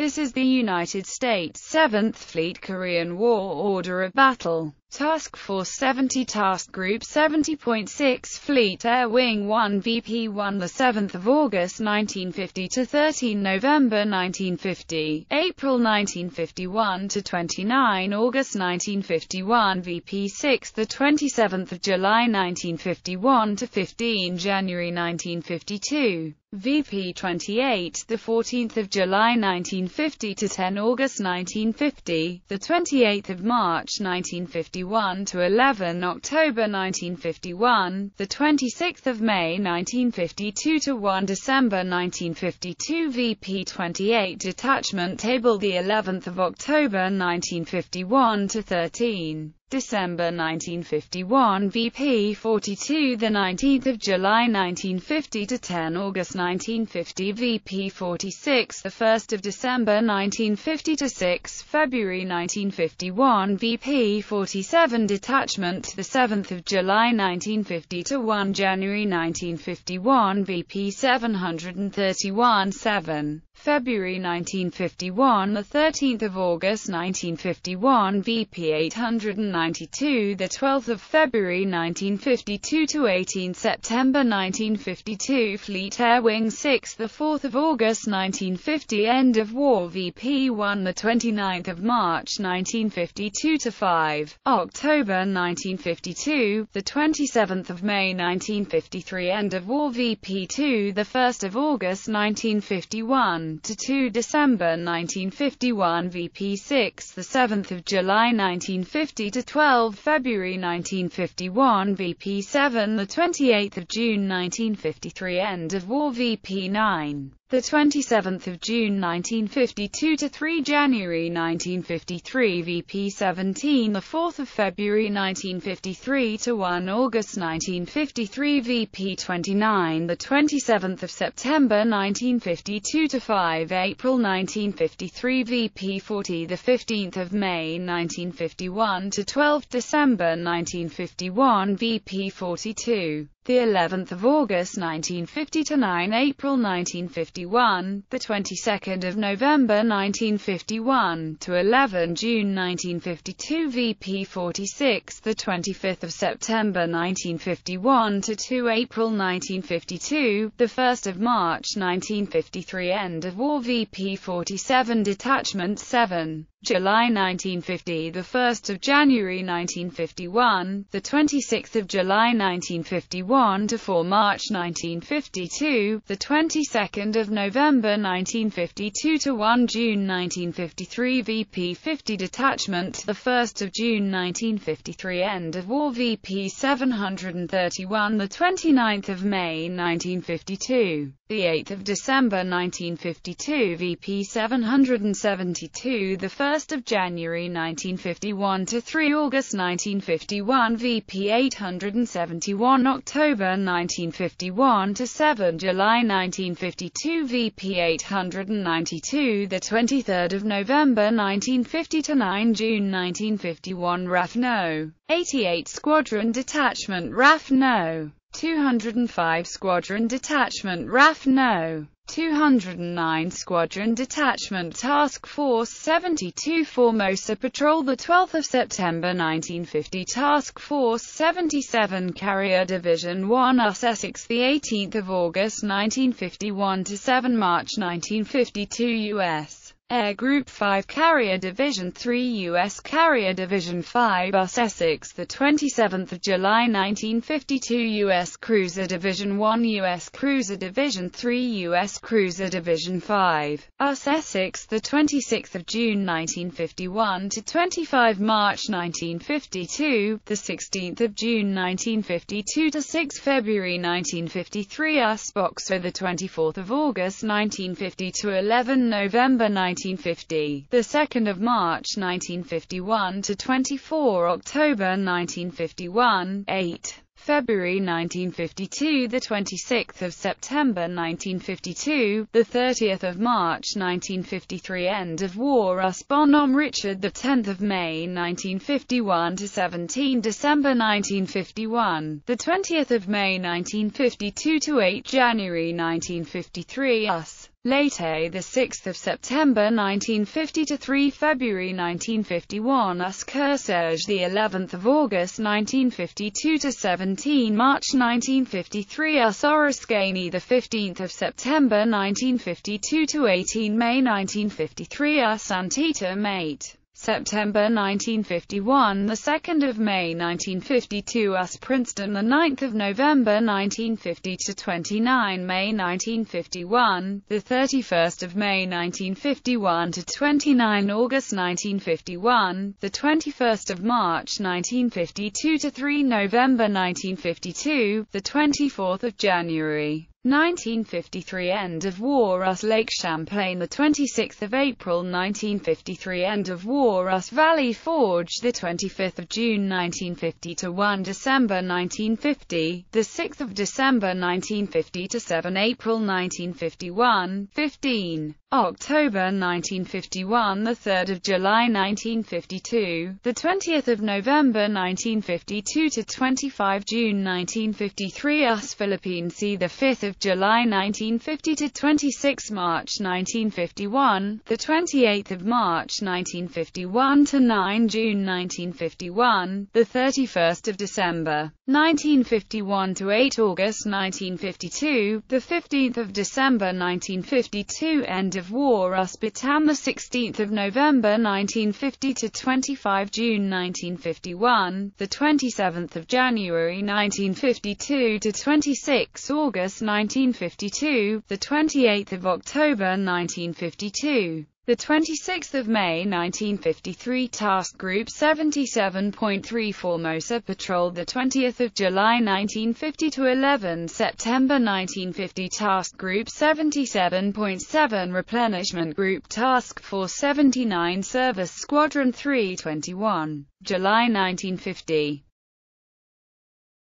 This is the United States 7th Fleet Korean War Order of Battle. Task Force 70 Task Group 70.6 Fleet Air Wing 1 VP-1 7 August 1950 to 13 November 1950, April 1951 to 29 August 1951 VP-6 27 July 1951 to 15 January 1952. VP-28, the 14th of July 1950 to 10 August 1950, the 28th of March 1951 to 11 October 1951, the 26th of May 1952 to 1 December 1952. VP-28 detachment table, the 11th of October 1951 to 13 December 1951. VP-42, the 19th of July 1950 to 10 August 1950. VP-46, the 1st of December 1950 to 6 February 1951. VP-47 detachment, the 7th of July 1950 to 1 January 1951. VP-731, 7 February 1951, the 13th of August 1951. VP-892, the 12th of February 1952 to 18 September 1952. Fleet Air Wing 6, the 4th of August 1950. End of war. VP-1, the 29th of March 1952 to 5 October 1952, the 27th of May 1953. End of war. VP-2, the 1st of August 1951 to 2 December 1951. VP-6, the 7th of July 1950 to 12 February 1951. VP-7, the 28th of June 1953. End of war. VP-9, the 27th of June 1952 to 3 January 1953. VP-17, the 4th of February 1953 to 1 August 1953. VP-29, the 27th of September 1952 to 5 April 1953. VP-40, the 15th of May 1951 to 12 December 1951. VP-42, the 11th of August 1950 to 9 April 1951, the 22nd of November 1951 to 11 June 1952. VP-46, the 25th of September 1951 to 2 April 1952, the 1st of March 1953. End of war. VP-47 detachment 7 July 1950, the 1st of January 1951, the 26th of July 1951 to 4 March 1952, the 22nd of November 1952 to 1 June 1953. VP-50 detachment, the 1st of June 1953. End of war. VP-731, the 29th of May 1952, the 8th of December 1952. VP-772, the 1st of January 1951 to 3 August 1951. VP-871, October 1951 to 7 July 1952. VP-892, the 23rd of November 1950 to 9 June 1951. RAF No. 88 Squadron Detachment RAF No. 205 Squadron Detachment RAF No. 209 Squadron Detachment Task Force 72 Formosa Patrol, the 12th of September 1950. Task Force 77 Carrier Division 1 US Essex, the 18th of August 1951 to 7 March 1952. U.S. Air Group 5 Carrier Division 3 U.S. Carrier Division 5 US Essex, the 27th of July 1952. U.S. Cruiser Division 1 U.S. Cruiser Division 3 U.S. Cruiser Division 5 US Essex, the 26th of June 1951 to 25 March 1952, the 16th of June 1952 to 6 February 1953. US Boxer, the 24th of August 1950 to 11 November 1950, the 2nd of March 1951 to 24 October 1951, 8 February 1952, the 26th of September 1952, the 30th of March 1953. End of war. US Bonhomme Richard, the 10th of May 1951 to 17 December 1951, the 20th of May 1952 to 8 January 1953. US Leyte, 6 September 1950 to 3 February 1951. Us Kearsarge, 11 August 1952 to 17 March 1953. Us Oriskany, 15 September 1952 to 18 May 1953. Us Antietam, 8 September 1951, 2 May 1952. Us Princeton, 9 November 1950 to 29 May 1951, 31 May 1951 to 29 August 1951, 21 March 1952 to 3 November 1952, 24 January 1953. End of war. Us Lake Champlain, 26 April 1953. End of war. Us Valley Forge, 25 June 1950 to 1 December 1950, 6 December 1950 to 7 April 1951, 15 October 1951, 3 July 1952, 20 November 1952 to 25 June 1953. Us Philippines, 5 July 1950 to 26 March 1951, 28 March 1951 to 9 June 1951, 31 December 1951 to 8 August 1952, 15 December 1952. End of war. Us Bataan, 16 November 1950 to 25 June 1951, 27 January 1952 to 26 August 1952, 28 October 1952. 26 May 1953. Task Group 77.3 Formosa Patrol, 20 July 1950 to 11 September 1950. Task Group 77.7 Replenishment Group Task Force 79 Service Squadron 3, 21 July 1950.